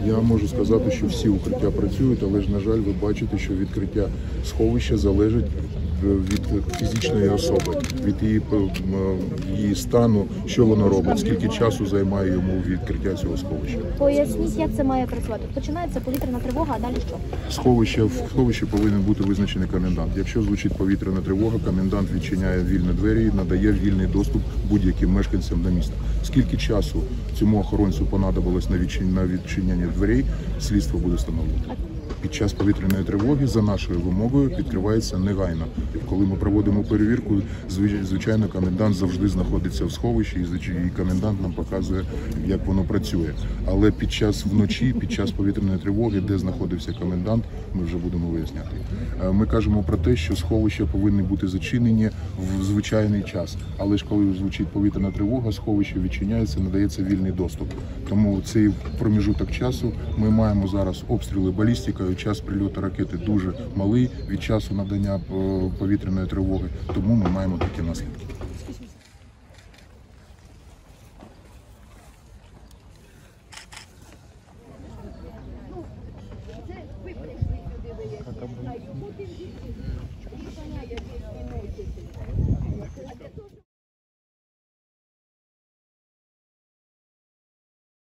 Я можу сказати, що всі укриття працюють, але ж, на жаль, ви бачите, що відкриття сховища залежить від фізичної особи, від її стану, що воно робить, скільки часу займає йому відкриття цього сховища. Поясніть, як це має працювати. Починається повітряна тривога, а далі що? В сховищі повинен бути визначений комендант. Якщо звучить повітряна тривога, комендант відчиняє вільні двері і надає вільний доступ будь-яким мешканцям до міста. Скільки часу цьому охоронцю понадобилось на відчинення дверей, слідство буде встановлювати. Під час повітряної тривоги за нашою вимогою відкривається негайно. Коли ми проводимо перевірку, звичайно, комендант завжди знаходиться в сховищі, і комендант нам показує, як воно працює. Але вночі, під час повітряної тривоги, де знаходився комендант, ми вже будемо виясняти. Ми кажемо про те, що сховища повинні бути зачинені в звичайний час. Але ж коли звучить повітряна тривога, сховище відчиняється, надається вільний доступ. Тому цей проміжуток часу ми маємо зараз обстріли балістикою, час прильоту ракети дуже малий від часу надання повітряної тривоги, тому ми маємо такі наслідки. Ви прийшли сюди, ви